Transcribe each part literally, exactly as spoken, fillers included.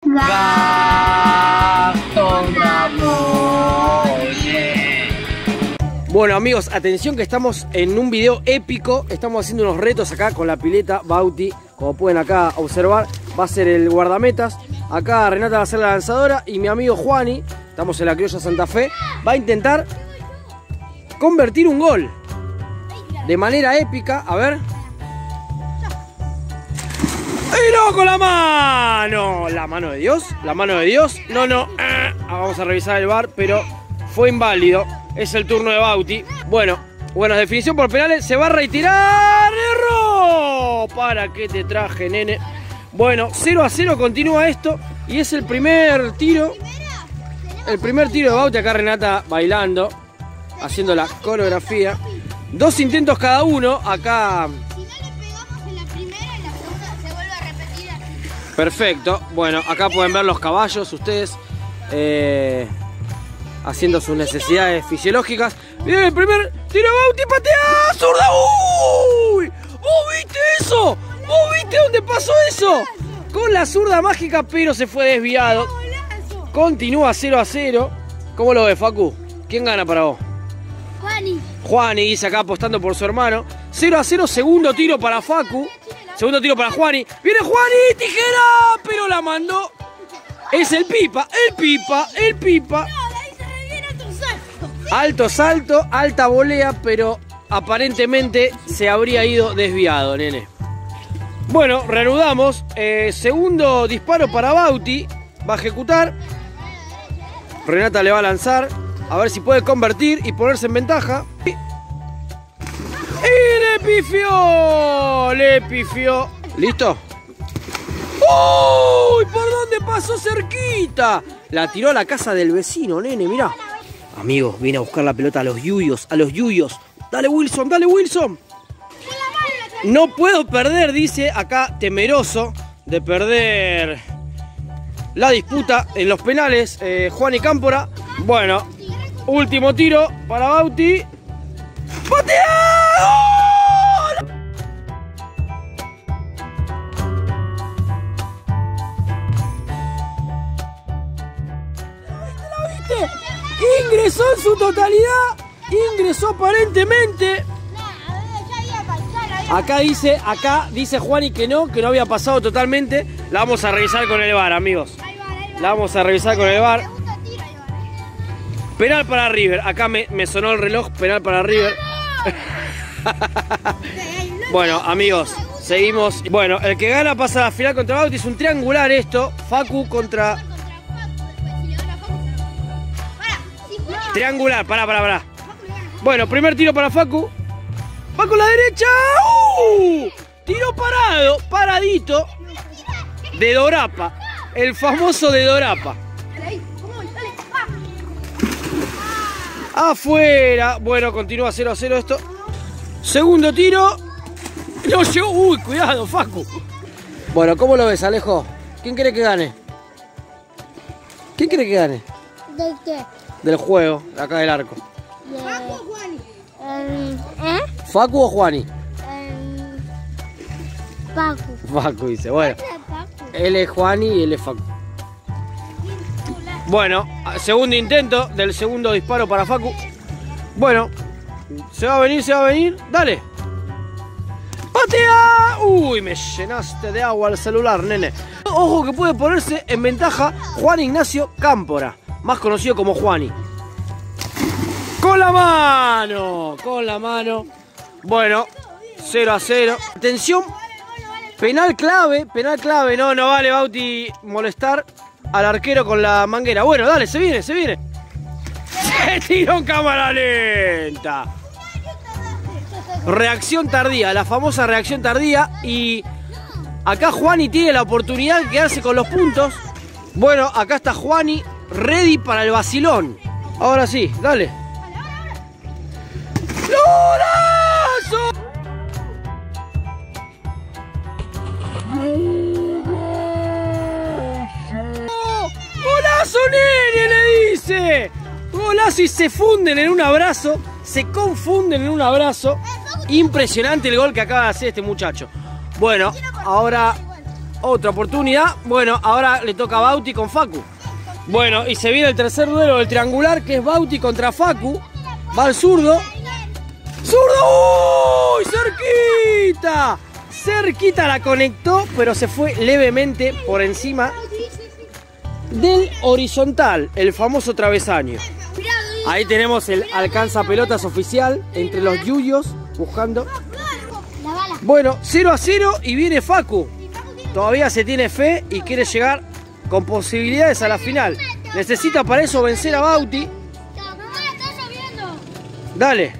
Gastón Graboyes. Bueno amigos, atención que estamos en un video épico. Estamos haciendo unos retos acá con la pileta Bauti. Como pueden acá observar, va a ser el guardametas. Acá Renata va a ser la lanzadora. Y mi amigo Juani, estamos en la Criolla Santa Fe, va a intentar convertir un gol de manera épica. A ver. ¡Y no, con la mano! ¿La mano de Dios? ¿La mano de Dios? No, no. Ah, vamos a revisar el V A R, pero fue inválido. Es el turno de Bauti. Bueno, bueno, definición por penales. Se va a retirar. ¡Error! ¿Para qué te traje, nene? Bueno, cero a cero continúa esto. Y es el primer tiro. El primer tiro de Bauti. Acá Renata bailando, haciendo la coreografía. Dos intentos cada uno. Acá... Perfecto. Bueno, acá pueden ver los caballos ustedes eh, haciendo sus necesidades fisiológicas. Miren el primer tiro de Bauti, patea, zurda. ¡Uy! ¿Vos viste eso? ¿Vos viste dónde pasó eso? Con la zurda mágica, pero se fue desviado. Continúa cero a cero. ¿Cómo lo ves, Facu? ¿Quién gana para vos? Juani. Juani dice acá apostando por su hermano. cero a cero, segundo tiro para Facu. Segundo tiro para Juani. ¡Viene Juani! ¡Tijera! Pero la mandó. Es el Pipa, el Pipa, el Pipa. Alto salto, alta volea, pero aparentemente se habría ido desviado, nene. Bueno, reanudamos. Eh, segundo disparo para Bauti. Va a ejecutar. Renata le va a lanzar. A ver si puede convertir y ponerse en ventaja. ¡Y le pifió! Le pifió. ¿Listo? ¡Uy! ¿Por dónde pasó cerquita? La tiró a la casa del vecino, nene, mirá. Amigos, viene a buscar la pelota a los yuyos, a los yuyos. Dale, Wilson, dale, Wilson. No puedo perder, dice acá, temeroso de perder la disputa en los penales. Eh, Juani Cámpora. Bueno, último tiro para Bauti. ¡Patea! ¿La viste? Ingresó en su totalidad. Ingresó aparentemente. Acá dice, acá dice Juani que no, que no había pasado totalmente. La vamos a revisar con el V A R, amigos. La vamos a revisar con el V A R. Penal para River. Acá me, me sonó el reloj. Penal para River. Bueno, amigos, seguimos. Bueno, el que gana pasa a la final contra Bauti. Es un triangular esto. Facu contra... Triangular, pará, pará, pará. Bueno, primer tiro para Facu. Facu a la derecha. ¡Uh! Tiro parado, paradito. De Dorapa. El famoso de Dorapa. Afuera. Bueno, continúa cero a cero esto. Segundo tiro. No llegó. Uy, cuidado, Facu. Bueno, ¿cómo lo ves, Alejo? ¿Quién cree que gane? ¿Quién cree que gane? ¿De qué? Del juego, acá del arco. De... ¿Facu o Juani? Um, ¿Eh? ¿Facu o Juani? Um, Facu. Facu dice, bueno. Él es Juani y él es Facu. Bueno, segundo intento del segundo disparo para Facu. Bueno, se va a venir, se va a venir. Dale. ¡Patea! Uy, me llenaste de agua el celular, nene. Ojo que puede ponerse en ventaja Juan Ignacio Cámpora, más conocido como Juani. Con la mano, con la mano. Bueno, cero a cero. Atención, penal clave, penal clave. No, no vale, Bauti, molestar al arquero con la manguera. Bueno, dale, se viene, se viene. Se tiró en cámara lenta. Reacción tardía, la famosa reacción tardía. Y acá Juani tiene la oportunidad de quedarse con los puntos. Bueno, acá está Juani ready para el vacilón. Ahora sí, dale. ¡Lorazo! ¡Golazo, nene! Le dice. Golazo y se funden en un abrazo. Se confunden en un abrazo. Impresionante el gol que acaba de hacer este muchacho. Bueno, ahora Otra oportunidad. Bueno, ahora le toca a Bauti con Facu. Bueno, y se viene el tercer duelo del triangular, que es Bauti contra Facu. Va al zurdo. ¡Zurdo! ¡Uy! ¡Cerquita! Cerquita la conectó, pero se fue levemente por encima del horizontal, el famoso travesaño. Ahí tenemos el alcanza pelotas oficial entre los yuyos, buscando. Bueno, cero a cero y viene Facu. Todavía se tiene fe y quiere llegar con posibilidades a la final. Necesita para eso vencer a Bauti. Dale.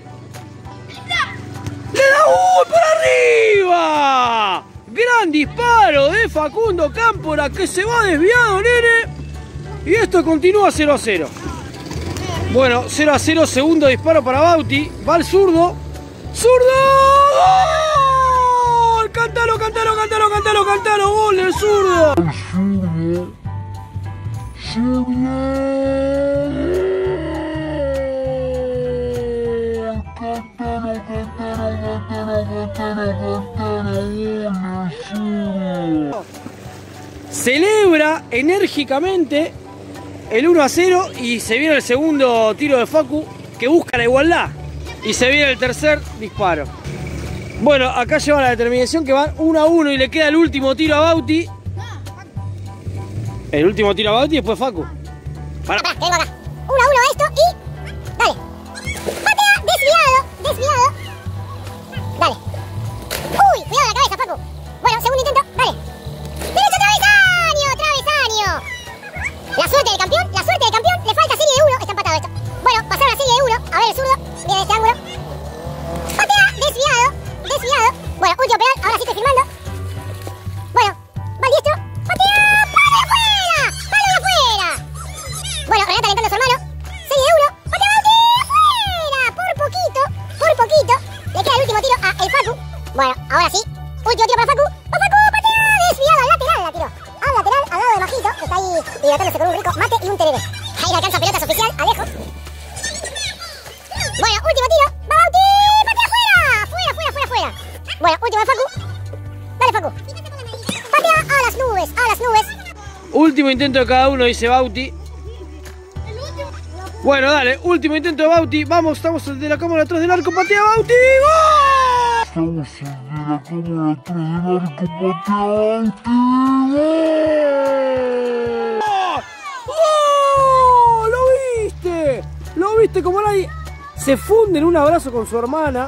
¡Le da uy por arriba! Gran disparo de Facundo Cámpora, que se va desviado, nene. Y esto continúa cero a cero. Bueno, cero a cero, segundo disparo para Bauti. Va al zurdo. ¡Zurdo! ¡Gol! ¡Cántalo, cántalo, cántalo, cántalo, cántalo! ¡Gol del zurdo! Celebra enérgicamente el uno a cero y se viene el segundo tiro de Facu, que busca la igualdad. Y se viene el tercer disparo. Bueno, acá lleva la determinación que van uno a uno y le queda el último tiro a Bauti. El último tiro a Bauti y después Facu. Para. Pará, que vengo acá. uno a uno esto y... Dale. Patea, desviado, desviado. Dale. Uy, cuidado la cabeza, Facu. Bueno, segundo intento, dale. ¡Derecho travesaño, travesaño! La suerte del campeón, la suerte del campeón. Le falta serie de uno, está empatado esto. Bueno, pasaron a serie de uno. A ver el zurdo, viene este ángulo. Patea, desviado, desviado. Bueno, último penal, ahora sí estoy filmando. Bueno, va el diestro. Patea, palo de afuera, palo de afuera. Bueno, Renata alentando a su hermano. Serie de uno, patea, de afuera. Por poquito, por poquito. Le queda el último tiro a el Facu. Bueno, ahora sí, último tiro para Facu. ¡Va Facu, patea, desviado al lateral la tiró! Al lateral, al lado de Majito, que está ahí hidratándose con un rico mate y un tereré. Ahí le alcanza pelotas oficial, Alejo. Bueno, último tiro. ¡Va Bauti! ¡Patea afuera! ¡Fuera, fuera, fuera, fuera! Bueno, último de Facu. Dale, Facu. Patea a las nubes, a las nubes. Último intento de cada uno, dice Bauti. Bueno, dale, último intento de Bauti. Vamos, estamos de la cámara atrás del arco. Patea Bauti. ¡Gol! Estamos de la cámara atrás del arco. Patea Bauti. ¡Oh! ¡Lo viste! ¿Lo viste como nadie? Se funde en un abrazo con su hermana.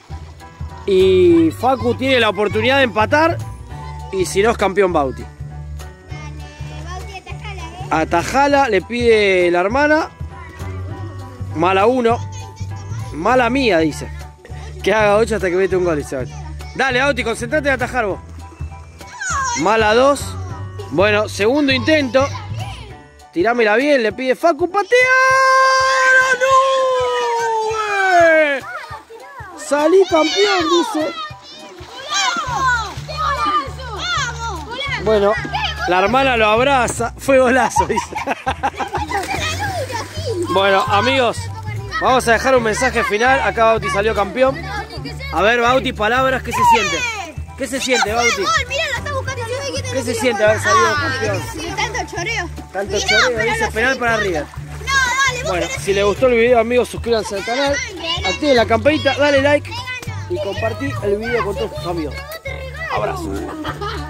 Y Facu tiene la oportunidad de empatar. Y si no, es campeón Bauti. Atajala, le pide la hermana. Mala uno. Mala mía, dice. Que haga ocho hasta que mete un gol, Isabel. Dale, Bauti, concentrate en atajar vos. Mala dos. Bueno, segundo intento. Tirámela bien, le pide Facu. ¡Patea! ¡La nube! Salí campeón, dice. Bueno, la hermana lo abraza. Fue golazo, dice. Bueno, amigos, vamos a dejar un mensaje final. Acá Bauti salió campeón. A ver, Bauti, palabras, ¿qué se siente? ¿Qué se siente, Bauti? ¿Qué se siente haber salido campeón? Tanto choreo. Tanto choreo, dice penal para River. Bueno, si les gustó el video, amigos, suscríbanse al canal, activen la campanita, dale like y compartí el video con todos tus amigos. Abrazo.